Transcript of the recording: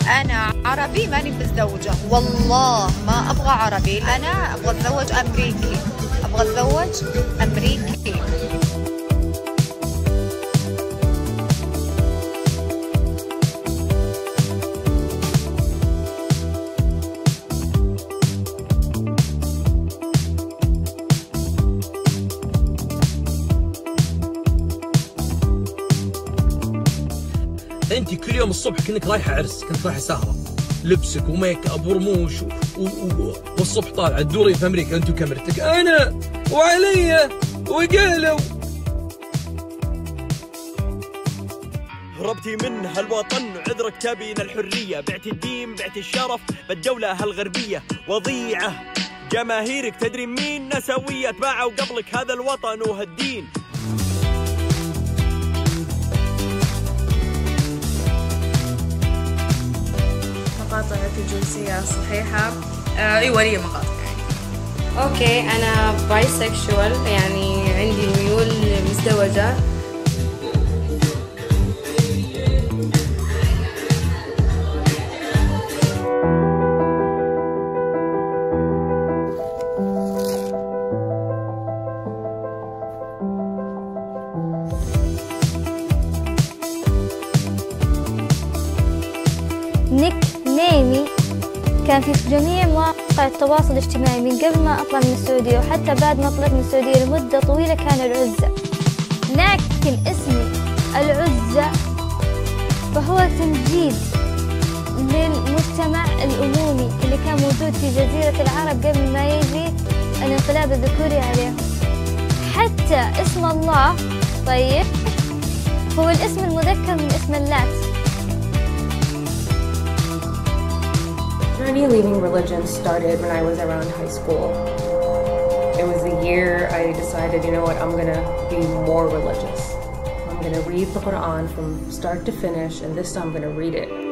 أنا عربي ماني متزوجة، والله ما أبغى عربي، أنا أبغى أتزوج أمريكي، أبغى أتزوج أمريكي. انت كل يوم الصبح كأنك رايحه عرس، كنت رايحه سهره، لبسك وميك اب ورموش والصبح طالعه تدورين في امريكا انت وكاميرتك، انا وعلي وقالوا. هربتي من هالوطن عذرك تبين الحريه، بعت الدين بعت الشرف بالدوله هالغربيه، وضيعه جماهيرك تدري مين نسويه تباعوا قبلك هذا الوطن وهالدين. مقاطع الجنسية صحيحة؟ ايوه لي مقاطع يعني. اوكي انا بايسكشوال، يعني عندي ميول مزدوجة. نيك نيمي كان في جميع مواقع التواصل الاجتماعي من قبل ما أطلع من السعودية، وحتى بعد ما طلعت من السعودية لمدة طويلة كان العزة. لكن اسمي العزة فهو تمجيد للمجتمع الأمومي اللي كان موجود في جزيرة العرب قبل ما يجي الانقلاب الذكوري عليهم. حتى اسم الله طيب هو الاسم المذكر من اسم اللات. journey leaving religion started when I was around high school. It was the year I decided, you know what, I'm gonna be more religious. I'm gonna read the Quran from start to finish, and this time I'm gonna read it